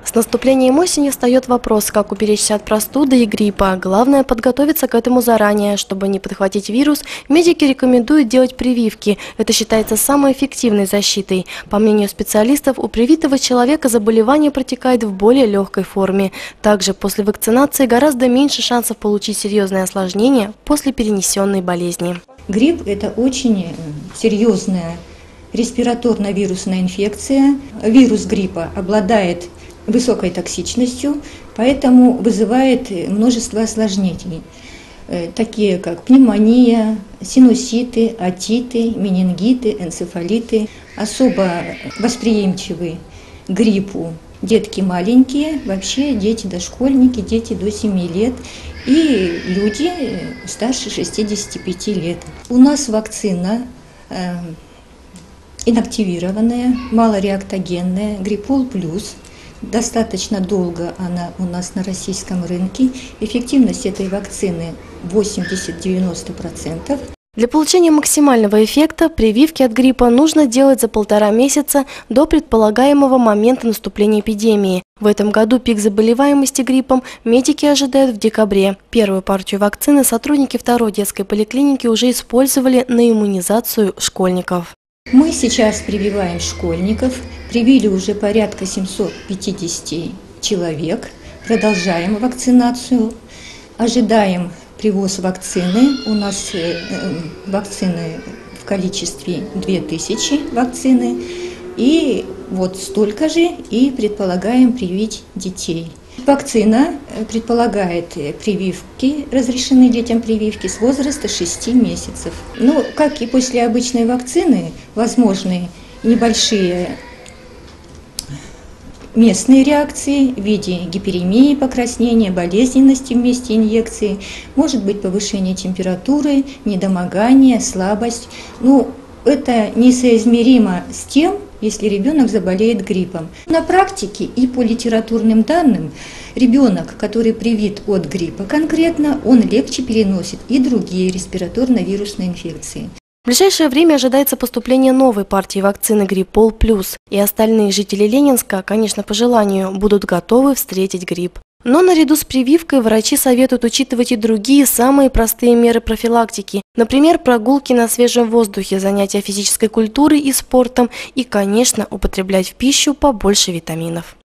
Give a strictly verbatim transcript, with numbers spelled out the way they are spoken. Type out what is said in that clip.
С наступлением осени встает вопрос, как уберечься от простуды и гриппа. Главное – подготовиться к этому заранее. Чтобы не подхватить вирус, медики рекомендуют делать прививки. Это считается самой эффективной защитой. По мнению специалистов, у привитого человека заболевание протекает в более легкой форме. Также после вакцинации гораздо меньше шансов получить серьезные осложнения после перенесенной болезни. Грипп – это очень серьезная респираторно-вирусная инфекция. Вирус гриппа обладает высокой токсичностью, поэтому вызывает множество осложнений, такие как пневмония, синуситы, отиты, менингиты, энцефалиты. Особо восприимчивы к гриппу детки маленькие, вообще дети дошкольники, дети до семи лет и люди старше шестидесяти пяти лет. У нас вакцина э, инактивированная, малореактогенная, Гриппол плюс. Достаточно долго она у нас на российском рынке. Эффективность этой вакцины восемьдесят-девяносто процентов. Для получения максимального эффекта прививки от гриппа нужно делать за полтора месяца до предполагаемого момента наступления эпидемии. В этом году пик заболеваемости гриппом медики ожидают в декабре. Первую партию вакцины сотрудники второй детской поликлиники уже использовали на иммунизацию школьников. Мы сейчас прививаем школьников, привили уже порядка семисот пятидесяти человек, продолжаем вакцинацию, ожидаем привоз вакцины. У нас вакцины в количестве две тысячи вакцины, и вот столько же и предполагаем привить детей. Вакцина предполагает прививки, разрешены детям прививки с возраста шести месяцев. Ну, как и после обычной вакцины, возможны небольшие местные реакции в виде гиперемии, покраснения, болезненности в месте инъекции, может быть повышение температуры, недомогание, слабость. Ну, это несоизмеримо с тем, если ребенок заболеет гриппом. На практике и по литературным данным, ребенок, который привит от гриппа конкретно, он легче переносит и другие респираторно-вирусные инфекции. В ближайшее время ожидается поступление новой партии вакцины Гриппол плюс, и остальные жители Ленинска, конечно, по желанию, будут готовы встретить грипп. Но наряду с прививкой врачи советуют учитывать и другие самые простые меры профилактики. Например, прогулки на свежем воздухе, занятия физической культурой и спортом и, конечно, употреблять в пищу побольше витаминов.